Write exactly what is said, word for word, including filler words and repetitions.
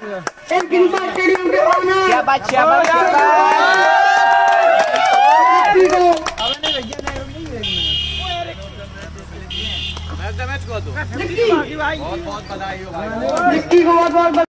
एक गिनता स्टेडियम के सामने क्या बात क्या बात बहुत बहुत बधाई हो भाई।